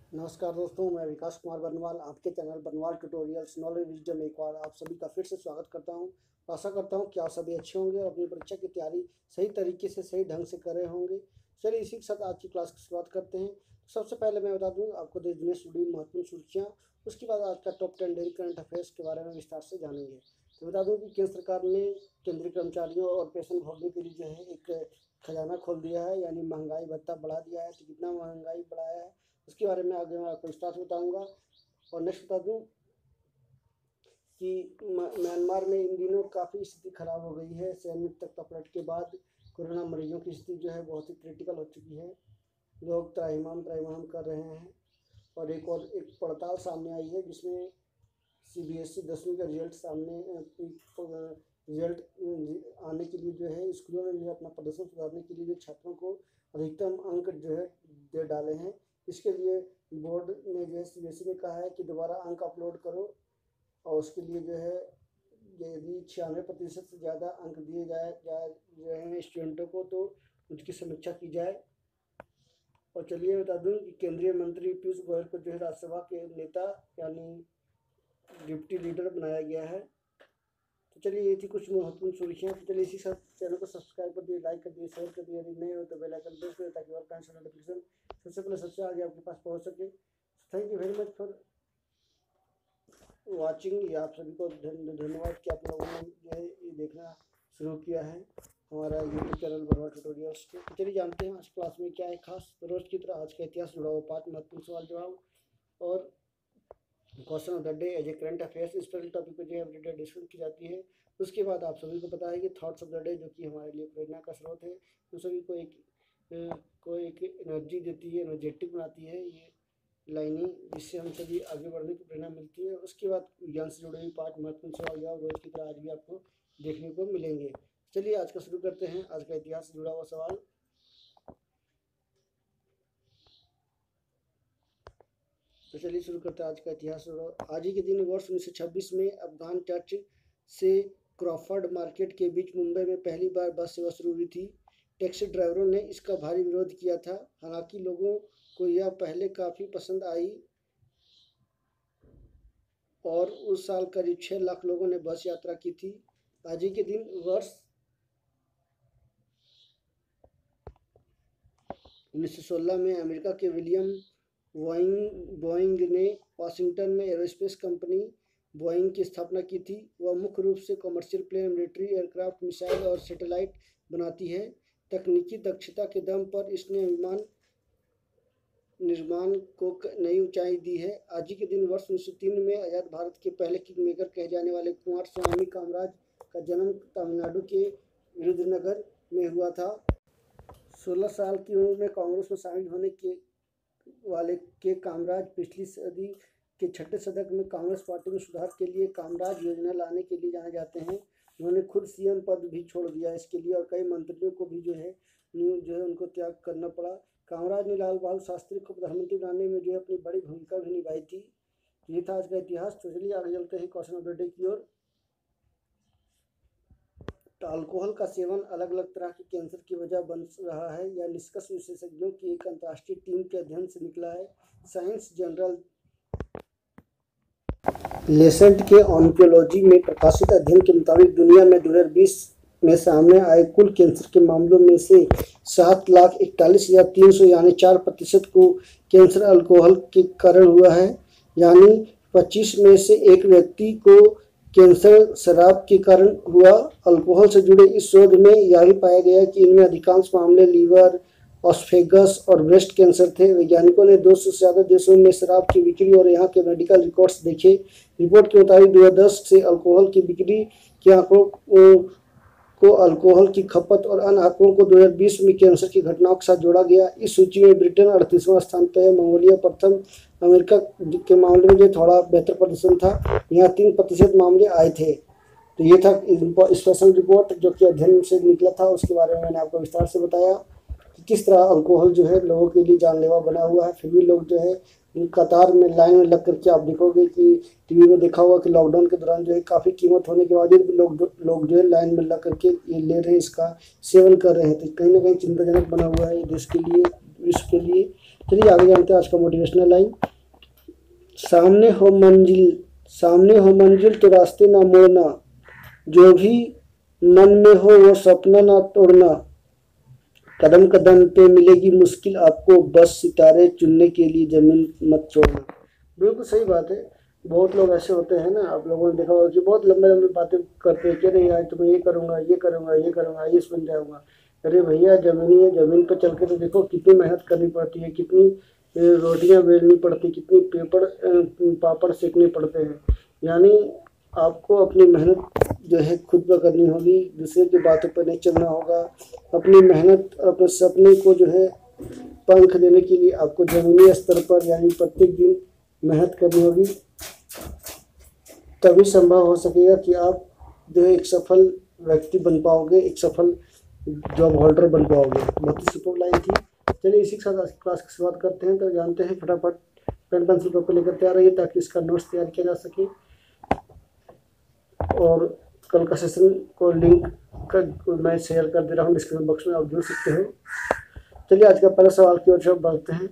नमस्कार दोस्तों, मैं विकास कुमार बरनवाल आपके channel Barnwal tutorials knowledge wisdom एक बार आप सभी का फिर से स्वागत करता हूं। आशा करता हूं कि आप सभी अच्छे होंगे और अपनी परीक्षा की तैयारी सही तरीके से सही ढंग से कर रहे होंगे। चलिए इसी के साथ आज की क्लास की शुरुआत करते हैं। सबसे पहले मैं बता दूँ आपको देश दुनिया से जुड़ी महत्वपूर्ण सुर्खियाँ, उसके बाद आज का टॉप 10 डेली करंट अफेयर्स के बारे में विस्तार से जानेंगे। तो बता दूँ कि केंद्र सरकार ने केंद्रीय कर्मचारियों और पेंशन भोगियों के लिए जो है एक खजाना खोल दिया है, यानी महंगाई भत्ता बढ़ा दिया है। तो कितना महंगाई बढ़ाया है उसके बारे में आगे मैं आपको विस्तार से बताऊंगा। और नेक्स्ट बता दूं कि म्यांमार में इन दिनों काफ़ी स्थिति खराब हो गई है। सैनिक तख्ता पलट के बाद कोरोना मरीजों की स्थिति जो है बहुत ही क्रिटिकल हो चुकी है। लोग त्राहिमाम कर रहे हैं। और एक पड़ताल सामने आई है जिसमें CBSE 10वीं का रिजल्ट आने के लिए जो है स्कूलों ने जो अपना प्रदर्शन सुधारने के लिए छात्रों को अधिकतम अंक जो है दे डाले हैं। इसके लिए बोर्ड ने जो है CBSE ने कहा है कि दोबारा अंक अपलोड करो और उसके लिए जो है यदि 96% से ज़्यादा अंक दिए जा रहे हैं स्टूडेंटों को तो उसकी समीक्षा की जाए। और चलिए बता दूं कि केंद्रीय मंत्री पीयूष गोयल को जो है राज्यसभा के नेता यानी डिप्टी लीडर बनाया गया है। तो चलिए ये थी कुछ महत्वपूर्ण सुर्खियाँ। तो चलिए इसी साथ चैनल को सब्सक्राइब कर दिए, लाइक कर दिए, शेयर कर दिए। यदि नए हो तो बेल आइकन प्रेस करें ताकि और नोटिफिकेशन सबसे पहले सबसे आगे आपके पास पहुंच सके। Thank you very much for watching. ये आप सभी को धन्यवाद कि आप लोगों ने जो है ये देखना शुरू किया है हमारा यूट्यूब चैनल बरनवाल ट्यूटोरियल्स के। तो चलिए जानते हैं आज क्लास में क्या है खास। तो रोज की तरह आज का इतिहास जुड़ा हुआ पाठ, महत्वपूर्ण सवाल जवाब और question of the day as a current affairs इस पर टॉपिक पर जो है अपडेटेड डिस्कस की जाती है। उसके बाद आप सभी को पता है कि थॉट्स ऑफ द डे जो कि हमारे लिए प्रेरणा का स्रोत है, तो सभी को एक एनर्जी देती है, एनर्जेटिक बनाती है ये लाइनें, जिससे हम सभी आगे बढ़ने की प्रेरणा मिलती है। उसके बाद ज्ञान से जुड़े हुए पाठ, महत्वपूर्ण सवाल जवाब रोज की तरह आज भी आपको देखने को मिलेंगे। चलिए आज का शुरू करते हैं। आज का इतिहास से जुड़ा हुआ सवाल। तो चलिए शुरू करते हैं आज का इतिहास। आज ही के दिन वर्ष 1926 में अफगान चर्च से क्रॉफर्ड मार्केट के बीच मुंबई में पहली बार बस सेवा शुरू हुई थी। टैक्सी ड्राइवरों ने इसका भारी विरोध किया था, हालांकि लोगों को यह पहले काफ़ी पसंद आई और उस साल करीब 6 लाख लोगों ने बस यात्रा की थी। आज ही के दिन वर्ष 1916 में अमेरिका के विलियम बोइंग ने वाशिंगटन में एरोस्पेस कंपनी बोइंग की स्थापना की थी। वह मुख्य रूप से commercial plane, military aircraft, missile और सैटेलाइट बनाती है। तकनीकी दक्षता के दम पर इसने विमान निर्माण को नई ऊंचाई दी है। आज ही के दिन वर्ष 1903 में आज़ाद भारत के पहले किंग मेकर कहे जाने वाले कुमार स्वामी कामराज का जन्म तमिलनाडु के विरुधनगर में हुआ था। 16 साल की उम्र में कांग्रेस में शामिल होने के कामराज पिछली सदी के 6ठे शतक में कांग्रेस पार्टी में सुधार के लिए कामराज योजना लाने के लिए जाने जाते हैं। उन्होंने खुद CM पद भी छोड़ दिया इसके लिए और कई मंत्रियों को भी जो है उनको त्याग करना पड़ा। कामराज ने लाल बहादुर शास्त्री को प्रधानमंत्री बनाने में जो है अपनी बड़ी भूमिका भी निभाई थी। ये था आज का इतिहास। तो चलिए आगे चलते हैं क्वेश्चन ऑफ द डे की ओर। तो अल्कोहल का सेवन अलग अलग तरह के कैंसर की वजह बन रहा है। यह निष्कर्ष विशेषज्ञों की एक अंतर्राष्ट्रीय टीम के अध्ययन से निकला है। साइंस जर्नल लेसेंट के ऑन्कोलॉजी में प्रकाशित अध्ययन के मुताबिक दुनिया में 2020 में सामने आए कुल कैंसर के मामलों में से 7,41,300 यानी 4% को कैंसर अल्कोहल के कारण हुआ है। यानी 25 में से एक व्यक्ति को कैंसर शराब के कारण हुआ। अल्कोहल से जुड़े इस शोध में यह भी पाया गया कि इनमें अधिकांश मामले लीवर, ऑस्फेगस और ब्रेस्ट कैंसर थे। वैज्ञानिकों ने 200 से ज़्यादा देशों में शराब की बिक्री और यहाँ के मेडिकल रिकॉर्ड्स देखे। रिपोर्ट के मुताबिक 2010 से अल्कोहल की बिक्री के आंकड़ों को अल्कोहल की खपत और अन्य आंकड़ों को 2020 में कैंसर की घटनाओं के साथ जोड़ा गया। इस सूची में ब्रिटेन 38वां स्थान पर है, मंगोलिया प्रथम। अमेरिका के मामले में जो थोड़ा बेहतर प्रदर्शन था, यहाँ 3% मामले आए थे। तो ये था स्पेशल रिपोर्ट जो कि अध्ययन से निकला था, उसके बारे में मैंने आपको विस्तार से बताया कि किस तरह अल्कोहल जो है लोगों के लिए जानलेवा बना हुआ है। फिर भी लोग जो है कतार में लाइन में लग करके, आप देखोगे कि टीवी में देखा हुआ कि लॉकडाउन के दौरान जो है काफ़ी कीमत होने के बावजूद भी लोग जो है लाइन में लग करके ये ले रहे हैं, इसका सेवन कर रहे हैं। तो कहीं ना कहीं चिंताजनक बना हुआ है ये देश के लिए, विश्व के लिए। चलिए आगे जानते हैं आज का मोटिवेशनल लाइन। सामने हो मंजिल तो रास्ते ना मोड़ना, जो भी मन में हो वो सपना ना तोड़ना, कदम कदम पे मिलेगी मुश्किल आपको, बस सितारे चुनने के लिए जमीन मत छोड़ना। बिल्कुल सही बात है। बहुत लोग ऐसे होते हैं ना, आप लोगों ने देखा होगा कि बहुत लंबे लंबे बातें करते हैं कि अरे यार तो मैं ये करूँगा ये करूँगा ये करूँगा ये बन जाऊँगा। अरे भैया ज़मीन है, ज़मीन पर चल के तो देखो कितनी मेहनत करनी पड़ती है, कितनी रोटियां बेलनी पड़ती, कितनी पापड़ सेकने पड़ते हैं। यानी आपको अपनी मेहनत जो है खुद पर करनी होगी, दूसरे की बातों पर नहीं चलना होगा। अपनी मेहनत अपने सपने को जो है पंख देने के लिए आपको ज़मीनी स्तर पर यानी प्रत्येक दिन मेहनत करनी होगी, तभी संभव हो सकेगा कि आप जो है एक सफल व्यक्ति बन पाओगे, एक सफल जॉब होल्डर बन पाओगे। बहुत ही सुपर लाइन थी। चलिए इसी के साथ आज क्लास की शुरुआत करते हैं। तो जानते हैं, फटाफट पेन पेंसिल पेपर लेकर तैयार रहिए ताकि इसका नोट्स तैयार किया जा सके, और कल का सेशन को लिंक का मैं शेयर कर दे रहा हूँ डिस्क्रिप्शन बॉक्स में, आप जुड़ सकते हो। चलिए आज का पहला सवाल की ओर बढ़ते हैं।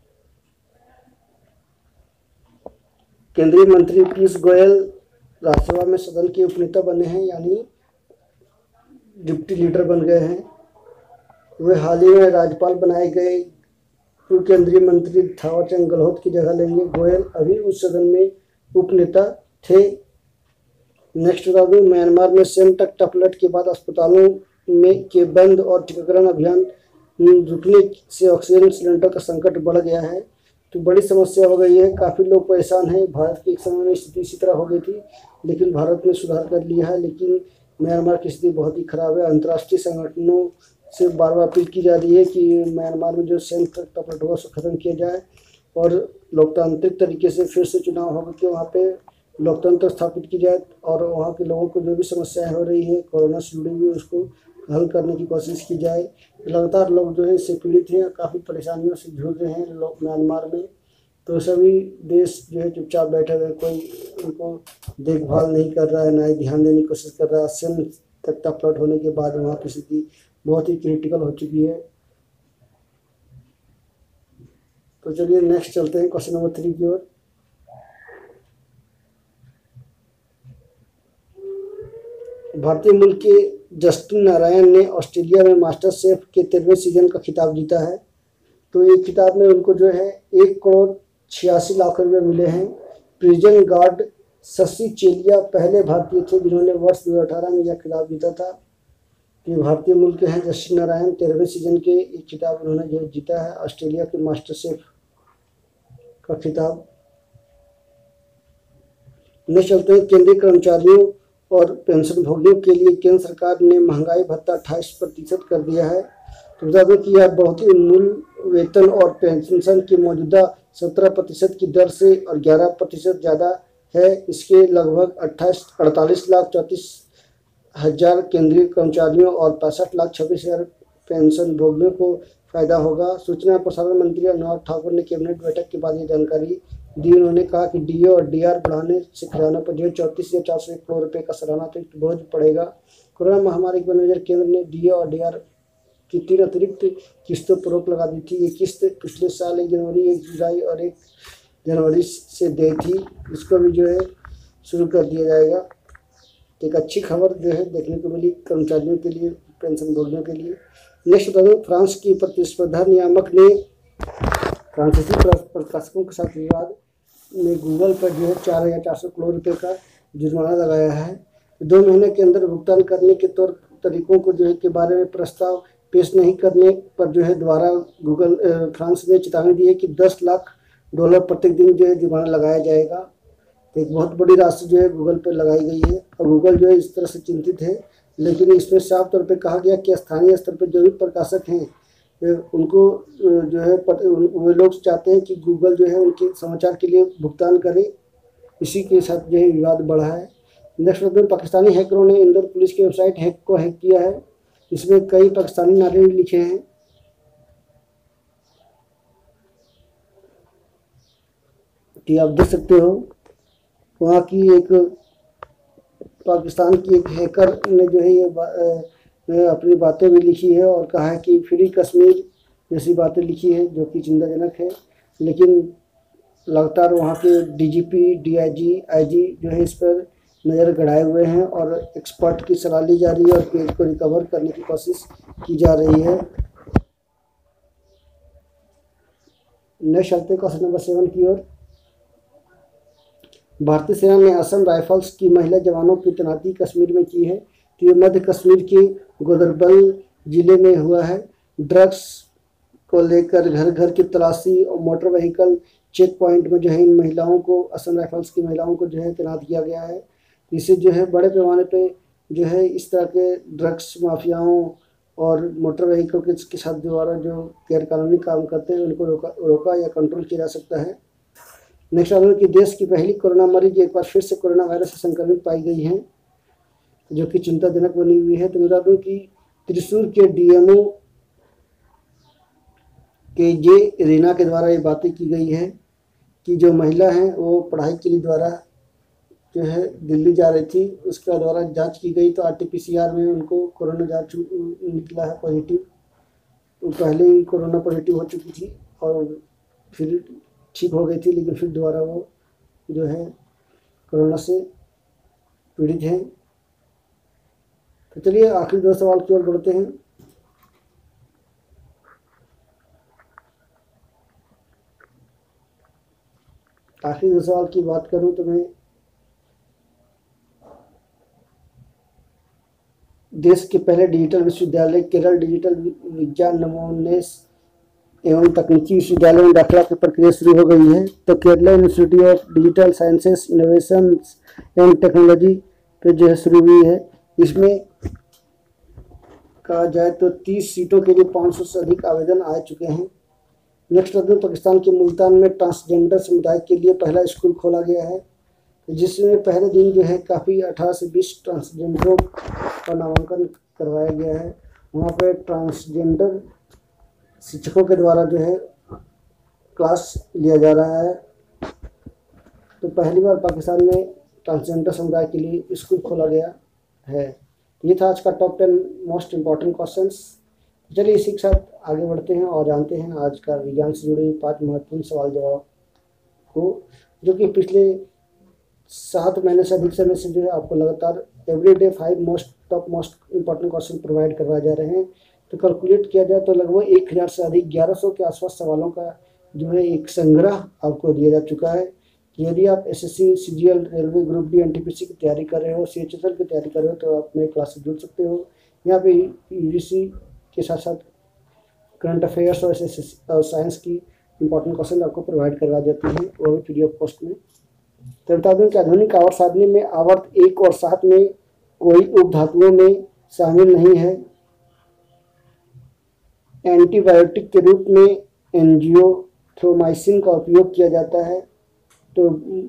केंद्रीय मंत्री पीयूष गोयल राज्यसभा में सदन के उपनेता बने हैं, यानी डिप्टी लीडर बन गए हैं। वे हाल ही में राज्यपाल बनाए गए पूर्व केंद्रीय मंत्री थावरचंद गहलोत की जगह लेंगे। गोयल अभी उस सदन में उपनेता थे। नेक्स्ट बता दूँ, म्यांमार में सेना तक टपलट के बाद अस्पतालों में के बंद और टीकाकरण अभियान रुकने से ऑक्सीजन सिलेंडर का संकट बढ़ गया है, तो बड़ी समस्या हो गई है। काफ़ी लोग परेशान हैं। भारत की एक समय में स्थिति इसी तरह हो गई थी, लेकिन भारत ने सुधार कर लिया है, लेकिन म्यांमार की स्थिति बहुत ही खराब है। अंतर्राष्ट्रीय संगठनों से बार बार अपील की जा रही है कि म्यांमार में जो सेना तक टपलट हुआ उसको ख़त्म किया जाए और लोकतांत्रिक तरीके से फिर से चुनाव होगा कि वहाँ पे लोकतंत्र स्थापित की जाए, और वहाँ के लोगों को जो भी समस्याएं हो रही है कोरोना से जुड़ी हुई उसको हल करने की कोशिश की जाए। लगातार लोग जो है इससे पीड़ित हैं, काफ़ी परेशानियों से जूझ रहे हैं लोग म्यांमार में। तो सभी देश जो है चुपचाप बैठे हुए, कोई उनको देखभाल नहीं कर रहा है, ना ही ध्यान देने की कोशिश कर रहा है। सेना तक टपलट होने के बाद वहाँ की स्थिति बहुत ही क्रिटिकल हो चुकी है। तो चलिए नेक्स्ट चलते हैं क्वेश्चन नंबर 3 की ओर। भारतीय मूल के जस्टिन नारायण ने ऑस्ट्रेलिया में मास्टर शेफ के 13वें सीजन का खिताब जीता है। तो ये खिताब में उनको जो है 1,86,00,000 रुपये मिले हैं। प्रिजन गार्ड शशि चेलिया पहले भारतीय थे जिन्होंने वर्ष 2018 में यह खिताब जीता था। ये भारतीय मूल के हैं जस्टिन नारायण, 13वें सीजन के एक खिताब उन्होंने जो जीता है, ऑस्ट्रेलिया के मास्टर शेफ का खिताब। नेक्स्ट चलते हैं, केंद्रीय कर्मचारियों और पेंशन भोगियों के लिए केंद्र सरकार ने महंगाई भत्ता 28% कर दिया है। तो बता दें कि यह बहुत ही मूल वेतन और पेंशन की मौजूदा 17% की दर से और 11% ज़्यादा है। इसके लगभग 48,34,34,000 केंद्रीय कर्मचारियों और 65,26,000 पेंशन भोगियों को फायदा होगा। सूचना और प्रसारण मंत्री अनुराग ठाकुर ने कैबिनेट बैठक के बाद ये जानकारी दी। उन्होंने कहा कि डीए और डीआर बढ़ाने से खजाना पर जो 34,401 करोड़ रुपये का सालाना अतिरिक्त बोझ पड़ेगा। कोरोना महामारी के मद्देनजर केंद्र ने डीए और डीआर की 3 अतिरिक्त किस्तों पर रोक लगा दी थी। ये किस्त पिछले साल 1 जनवरी, 1 जुलाई और 1 जनवरी से दी थी। इसको भी जो है शुरू कर दिया जाएगा। एक अच्छी खबर जो है देखने को मिली कर्मचारियों के लिए, पेंशन भोगियों के लिए। नेक्स्ट बता दूँ, फ्रांस की प्रतिस्पर्धा नियामक ने फ्रांसीसी प्रकाशकों के साथ विवाद में गूगल पर जो है 4,400 करोड़ रुपये का जुर्माना लगाया है। 2 महीने के अंदर भुगतान करने के तौर तरीकों को जो है के बारे में प्रस्ताव पेश नहीं करने पर जो है दोबारा गूगल फ्रांस ने चेतावनी दी है कि $10 लाख प्रत्येक दिन जो है जुर्माना लगाया जाएगा। तो एक बहुत बड़ी राशि जो है गूगल पर लगाई गई है, और गूगल जो है इस तरह से चिंतित है। लेकिन इसमें साफ तौर पे कहा गया कि स्थानीय स्तर पर जो भी प्रकाशक हैं उनको जो है वे लोग चाहते हैं कि गूगल जो है उनके समाचार के लिए भुगतान करे। इसी के साथ जो है विवाद बढ़ा है। नेक्स्ट दिन, पाकिस्तानी हैकरों ने इंदौर पुलिस की वेबसाइट को हैक किया है। इसमें कई पाकिस्तानी नारे भी लिखे हैं। कि आप देख सकते हो वहाँ की एक पाकिस्तान की एक हैकर ने जो है ये अपनी बातें भी लिखी है और कहा है कि फ्री कश्मीर जैसी बातें लिखी है जो कि चिंताजनक है। लेकिन लगातार वहाँ के डीजीपी, डीआईजी, आईजी जो है इस पर नज़र गड़ाए हुए हैं और एक्सपर्ट की सलाह ली जा रही है और पेज को रिकवर करने की कोशिश की जा रही है। नेक्स्ट चलते क्वेश्चन नंबर 7 की ओर। भारतीय सेना ने असम राइफल्स की महिला जवानों की तैनाती कश्मीर में की है। तो ये मध्य कश्मीर के गोदरबल जिले में हुआ है। ड्रग्स को लेकर घर घर की तलाशी और मोटर व्हीकल चेक पॉइंट में जो है इन महिलाओं को, असम राइफल्स की महिलाओं को जो है तैनात किया गया है। इससे जो है बड़े पैमाने पे जो है इस तरह के ड्रग्स माफियाओं और मोटर व्हीकल के साथ द्वारा जो गैरकानूनी काम करते हैं उनको रोका या कंट्रोल किया जा सकता है। नेक्स्ट आता है कि देश की पहली कोरोना मरीज एक बार फिर से कोरोना वायरस से संक्रमित पाई गई है, जो कि चिंताजनक बनी हुई है। तो बता दूं कि त्रिशूर के डीएमओ के जे रीना के द्वारा ये बातें की गई है कि जो महिला हैं वो पढ़ाई के लिए द्वारा जो है दिल्ली जा रही थी, उसका द्वारा जांच की गई तो आरटीपीसीआर में उनको कोरोना जांच निकला है पॉजिटिव। तो पहले ही कोरोना पॉजिटिव हो चुकी थी और फिर ठीक हो गई थी, लेकिन फिर दोबारा वो जो है कोरोना से पीड़ित हैं। तो चलिए आखिरी 2 सवाल की ओर बढ़ते हैं। आखिरी 2 सवाल की बात करूं तो मैं देश के पहले डिजिटल विश्वविद्यालय केरल डिजिटल विज्ञान नवोन्मेष एवं तकनीकी विश्वविद्यालय में दाखिला की प्रक्रिया शुरू हो गई है। तो Kerala institute of digital sciences innovation and technology पे जो है शुरू हुई है। इसमें कहा जाए तो 30 सीटों के लिए 500 से अधिक आवेदन आ चुके हैं। नेक्स्ट पाकिस्तान के मुल्तान में ट्रांसजेंडर समुदाय के लिए पहला स्कूल खोला गया है, जिसमें पहले दिन जो है काफ़ी 18 से 20 ट्रांसजेंडरों का नामांकन करवाया गया है। वहाँ पे ट्रांसजेंडर शिक्षकों के द्वारा जो है क्लास लिया जा रहा है। तो पहली बार पाकिस्तान में ट्रांसजेंडर समुदाय के लिए स्कूल खोला गया है। ये था आज का टॉप 10 मोस्ट इम्पॉर्टेंट क्वेश्चंस। चलिए इसी के साथ आगे बढ़ते हैं और जानते हैं आज का विज्ञान से जुड़े 5 महत्वपूर्ण सवाल जवाब को, जो कि पिछले 7 महीने से अधिक समय से जो है आपको लगातार everyday 5 top most important question provide करवाए जा रहे हैं। तो कैलकुलेट किया जाए तो लगभग 1000 से अधिक 1100 के आसपास सवालों का जो है एक संग्रह आपको दिया जा चुका है। कि यदि आप SSC, CGL, railway, group D, NTPC की तैयारी कर रहे हो, सीएचएसएल की तैयारी कर रहे हो, तो आप मेरे क्लास से जुड़ सकते हो। यहाँ पे यूजीसी के साथ साथ करंट अफेयर्स और साइंस की इंपॉर्टेंट क्वेश्चन आपको प्रोवाइड करवाए जाते हैं, वो भी फ्री ऑफ कॉस्ट में। तो बता दूँ कि आधुनिक आवर्त सारणी में आवर्त 1 और 7 में कोई उपधातुओं में शामिल नहीं है। एंटीबायोटिक के रूप में एंजियोथ्रोमाइसिन का उपयोग किया जाता है। तो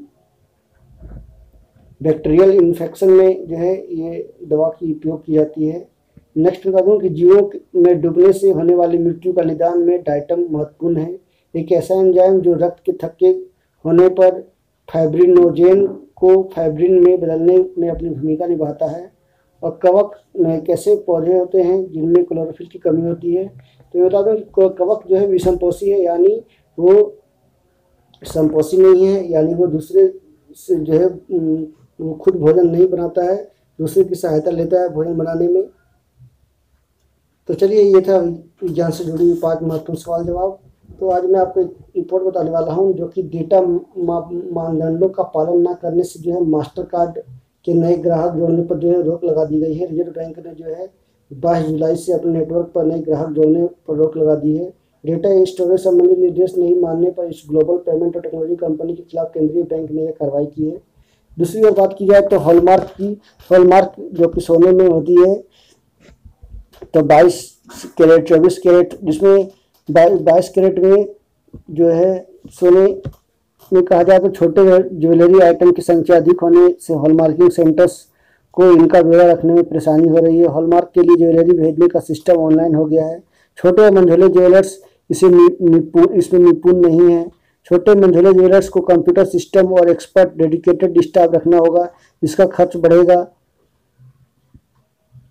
बैक्टीरियल इन्फेक्शन में जो है ये दवा की उपयोग की जाती है। नेक्स्ट बता दूँ कि जीवों में डूबने से होने वाली मृत्यु का निदान में डाइटम महत्वपूर्ण है। एक ऐसा एंजाइम जो रक्त के थक्के होने पर फाइब्रिनोजेन को फाइब्रिन में बदलने में अपनी भूमिका निभाता है। और कवक में एक ऐसे पौधे होते हैं जिनमें क्लोरोफिल की कमी होती है। तो ये बता दूँ कि कवक जो है विषमपोषी है, यानी वो समपोषी नहीं है, यानी वो दूसरे से जो है वो खुद भोजन नहीं बनाता है, दूसरे की सहायता लेता है भोजन बनाने में। तो चलिए ये था विज्ञान से जुड़ी 5 महत्वपूर्ण सवाल जवाब। तो आज मैं आपको एक रिपोर्ट बताने वाला हूँ जो कि डेटा मानदंडों का पालन न करने से जो है मास्टर कार्ड के नए ग्राहक जोड़ने पर जो है रोक लगा दी गई है। रिजर्व बैंक ने जो है 22 जुलाई से अपने नेटवर्क पर नए ग्राहक जोड़ने पर रोक लगा दी है। डेटा स्टोरेज संबंधी निर्देश नहीं मानने पर इस ग्लोबल पेमेंट और टेक्नोलॉजी कंपनी के खिलाफ केंद्रीय बैंक ने यह कार्रवाई की है। दूसरी ओर बात की जाए तो हॉलमार्क की, हॉलमार्क जो कि सोने में होती है, तो 22 कैरेट, 24 कैरेट, जिसमें 22 कैरेट में जो है सोने में कहा जाए तो छोटे ज्वेलरी आइटम की संख्या अधिक होने से हॉलमार्किंग सेंटर्स को इनका ब्यौरा रखने में परेशानी हो रही है। हॉलमार्क के लिए ज्वेलरी भेजने का सिस्टम ऑनलाइन हो गया है। छोटे और मंझोले ज्वेलर्स इसमें निपुण नहीं है। छोटे मंझोले ज्वेलर्स को कंप्यूटर सिस्टम और एक्सपर्ट डेडिकेटेड स्टाफ रखना होगा, जिसका खर्च बढ़ेगा।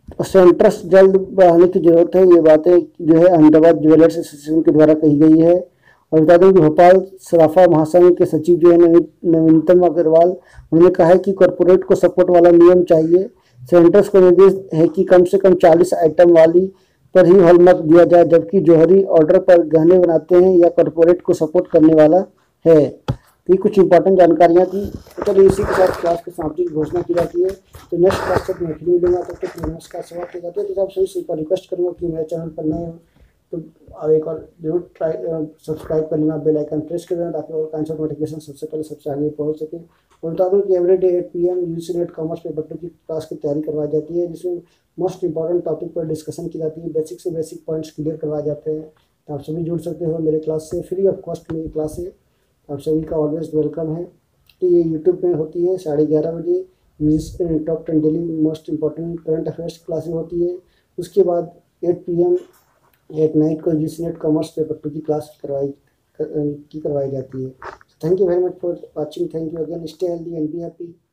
सेंटर्स जल्द बढ़ाने की जरूरत है। ये बातें जो है अहमदाबाद ज्वेलर्स एसोसिएशन के द्वारा कही गई है। और बता दें कि भोपाल सराफा महासंघ के सचिव जो है नवीनतम अग्रवाल, उन्होंने कहा है कि कॉरपोरेट को सपोर्ट वाला नियम चाहिए। सेंटर्स को निर्देश है कि कम से कम 40 आइटम वाली पर ही हॉलमार्क दिया जाए, जबकि जौहरी ऑर्डर पर गहने बनाते हैं या कॉरपोरेट को सपोर्ट करने वाला है। तो ये कुछ इंपॉर्टेंट जानकारियाँ थी। तो चलिए इसी के साथ क्लास की समाप्ति की घोषणा की जाती है। तो नेक्स्ट क्लास तक मैं फिर मिलूंगा, तब तक नमस्कार समाप्त हो जाती है। तो आप सभी से रिक्वेस्ट करूँगा कि मेरे चैनल पर नए हो तो आप एक और जरूर ट्राई सब्सक्राइब कर लेना, बेल आइकन प्रेस कर देना, ताकि और काइंड ऑफ नोटिफिकेशन सबसे पहले सबसे आगे पहुंच सके। और बता दूं कि everyday 8 PM UG NET commerce paper 2 की क्लास की तैयारी करवाई जाती है, जिसमें मोस्ट इंपॉर्टेंट टॉपिक पर डिस्कशन की जाती है, बेसिक से बेसिक पॉइंट्स क्लियर करवाए जाते हैं। तो आप सभी जुड़ सकते हो मेरे क्लास से, फ्री ऑफ कॉस्ट मेरी क्लास है। आप सभी का ऑलवेज वेलकम है। तो ये यूट्यूब में होती है 11:30 बजे top 10 daily most important current affairs classes होती है। उसके बाद 8 PM एट नाइट को यूजी नेट कॉमर्स पेपर 2 की क्लास करवाई जाती है। Thank you very much for watching. Thank you again. Stay healthy and be happy.